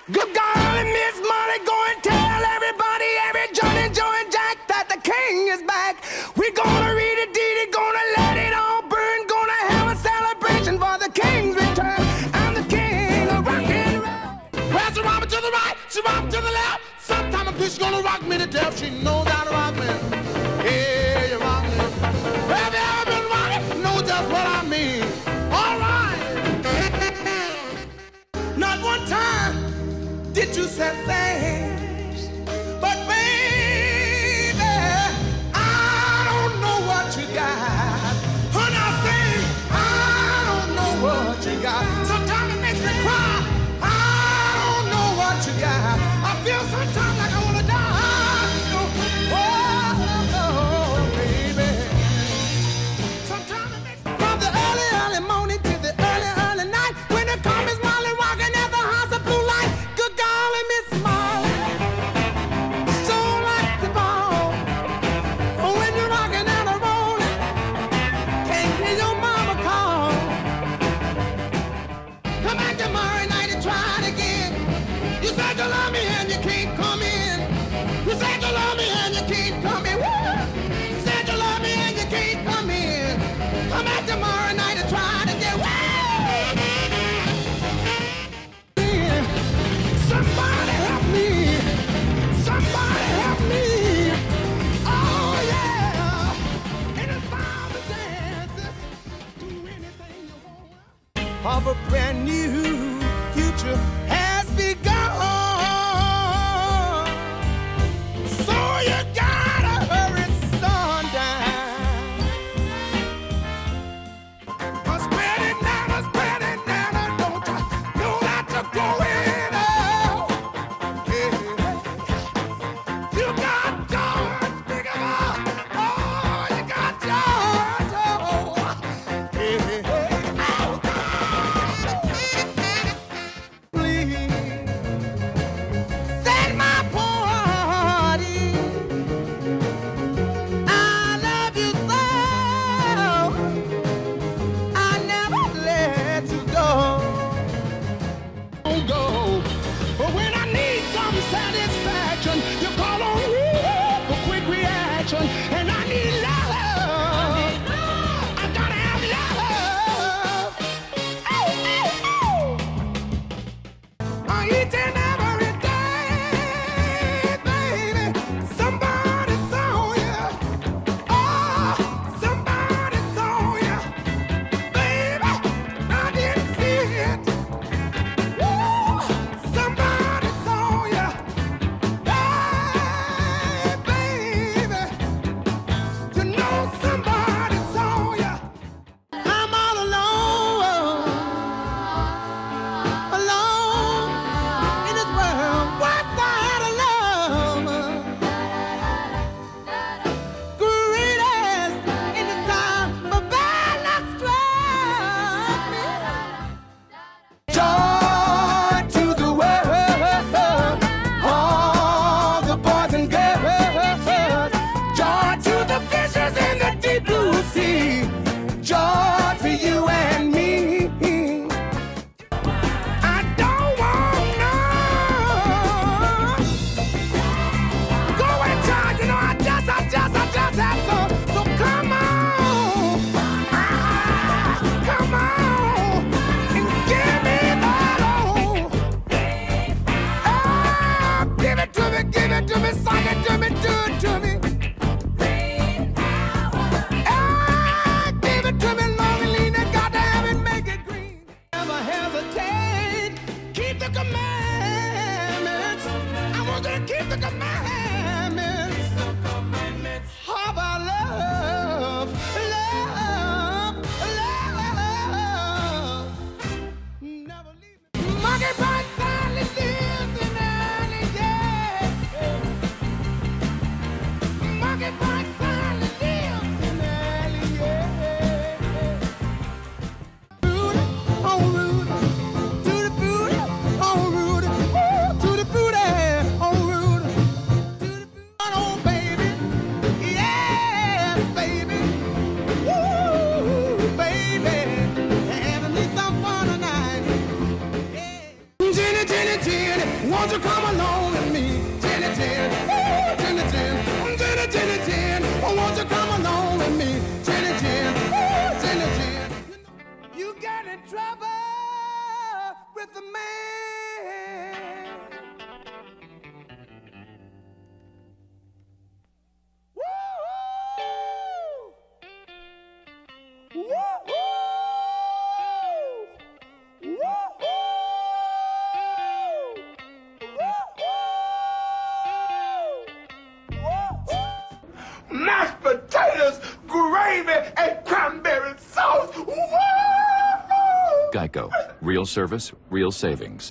Good golly, Miss Molly, go and tell everybody, every Johnny, Joe, and Jack that the king is back. We're gonna read it, deed it, gonna let it all burn, gonna have a celebration for the king's return. I'm the king of rock and roll. Well, she rock me to the right, she rock me to the left. Sometime a bitch gonna rock me to death. She knows how to rock me. Yeah, you rock me. Have you ever been rocking? Know just what I mean. All right. Not one time did you say things, but baby, I don't know what you got. When I say I don't know what you got, sometimes it makes me cry. I don't know what you got. I feel sometimes like I wanna die. Oh, baby. Sometimes it makes me from the early, early morning to the early, early night. When the come is Molly rocking at the house of blue light. Good golly, Miss Molly, so like the ball. Oh, when you're rocking and a rolling, can't hear your mama call. Come back tomorrow night and try it again. You said you love me and you can't come in. You said you love me and you can't come in. Woo! You said you love me and you can't come in. Come back tomorrow night and try it again. Woo! Somebody help me. Somebody help me. Oh, yeah. And it's time to dance. Do anything you want. Of a brand new future has begun. So you gotta hurry, sundown. Spread it now, spread it now. Don't you know that you're going out? Yeah. You got George, big of a, oh, you got George, oh, yeah. Oh, please, set my party. I love you so, I never let you go. Go. But when I need some satisfaction, you call on me for quick reaction. And I need love. I gotta have love. Oh, oh, oh. Each and every day, baby, somebody saw you. Oh, somebody saw you. Baby, I didn't see it. Woo! Somebody saw you. Hey, baby, you know somebody saw you. I'm all alone, alone in this world. What's I had a love? Greatest in this time, but bad luck struck me. Joy to the world, all the boys and girls. Joy to the fishes in the deep blue sea. Joy for you and me. I don't want none. Go and try, you know, I just have some. So come on, come on, and give me that old. Oh, give it to me, sing it to me, do it to me. Oh, give it to me, long and lean, and got to have it, make it green. Never hesitate, keep the commandments. I want you to keep the commandments. How about love, love, love? Never leave me. Mockingbird silently lives in early days. Mockingbird silently lives in early days. Rudy, oh Rudy, to the booty, oh Rudy, to the booty, oh Rudy. won't you come along with me? Jenny, Jen, oh, Jenny, Jen, Jenny, Jenny, Jen, oh, won't you come along with me? Jenny, Jen, oh, Jenny, Jen. You got in trouble with the man. Woo-hoo! Woo-hoo! Mashed potatoes, gravy, and cranberry sauce. Woo! Geico. Real service, real savings.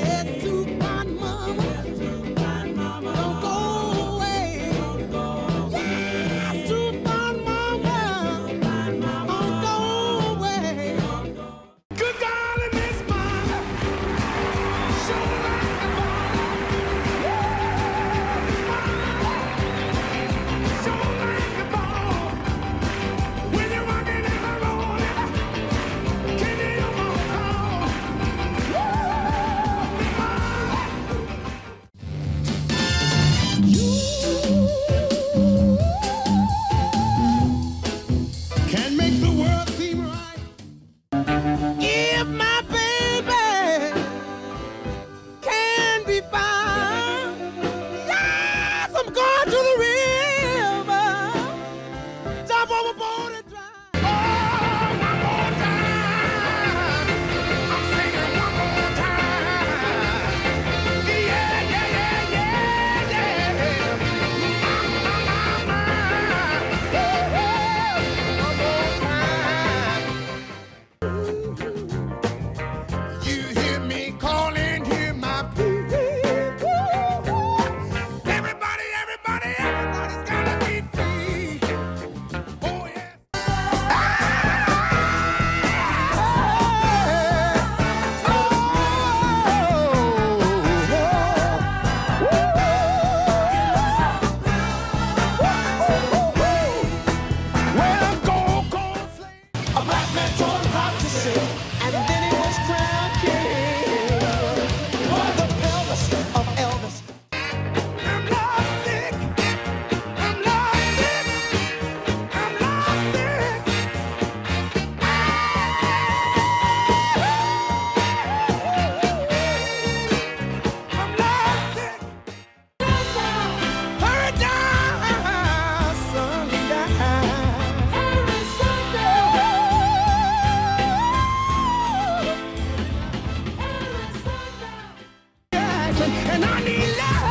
And I need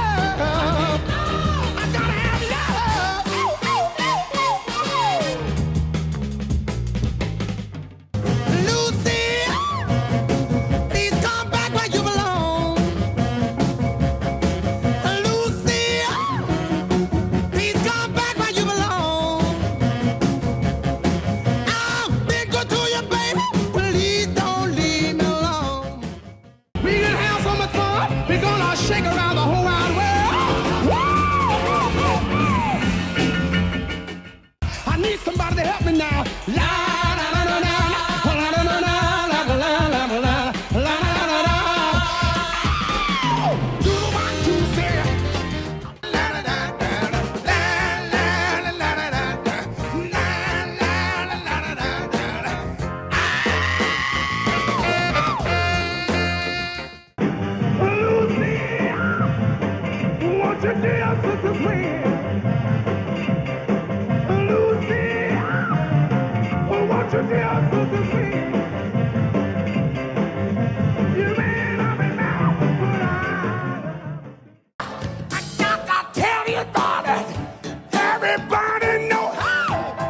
love. I gotta have love. Lucy, please come back where you belong. Lucy, please come back where you belong. I've been good to you, baby. Please don't leave me alone. We can have so much fun. We're gonna shake around the whole wide world. I need somebody to help me now. La la la la la la la la la la la la la la la. Do the 1, 2, 3. La la la la la la la la la la la la. Won't you dance with the wind? Lucy, oh, won't you dance with the wind? You may not be now, but I gotta tell you, darling, everybody know how.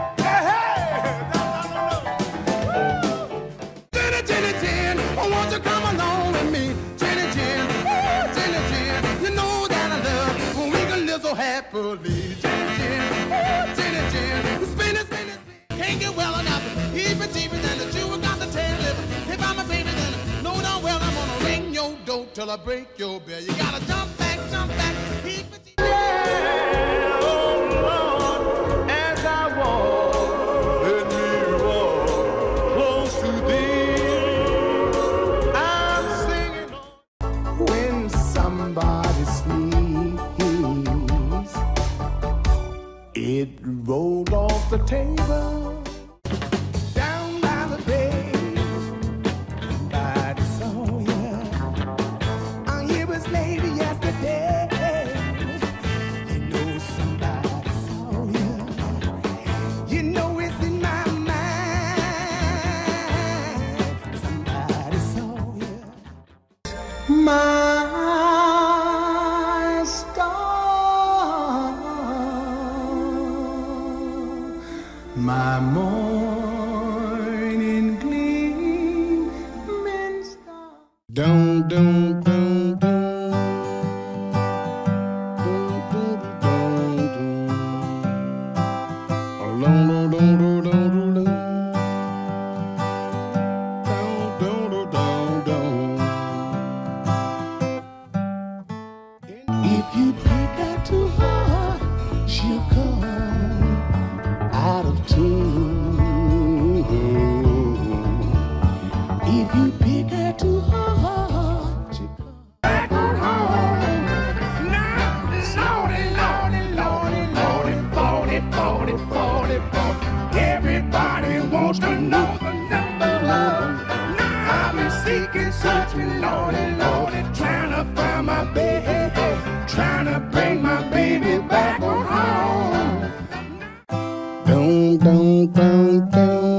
Jenny, Jenny, Jen, oh, won't you come along with me? Jenny, Jen, oh, Jenny, Jen, you know that I love when we can live so happily. Jenny, Jen, oh, Jenny, Jen, spin it, spin it, can't get well enough. Even deeper than the Jew got the tail lip. If I'm a baby, then know darn well I'm gonna ring your door till I break your bell. You gotta jump back, keep it deep. Yeah, oh Lord, as I walk, let me walk close to thee. I'm singing when some somebody sneeze. It rolled off the table down by the bay. Somebody saw you. It was late yesterday. You know somebody saw you. You know it's in my mind. Somebody saw you. My star, my morning gleaming star. Dum dum dum dum. Dum dum dum dum. Dum dum dum dum dum. Dum dum dum dum. If you pick her too hard, she'll come out of tune. If you pick her too hard, she'll come back on home. Now, Lordy, Lordy, Lordy, Lordy, 40, 40, 40, 40. Everybody wants to know the number. Now I've been seeking, searching, Lordy, Lordy, trying to find my baby. Trying to bring my baby back on home. Dum, dum, dum, dum.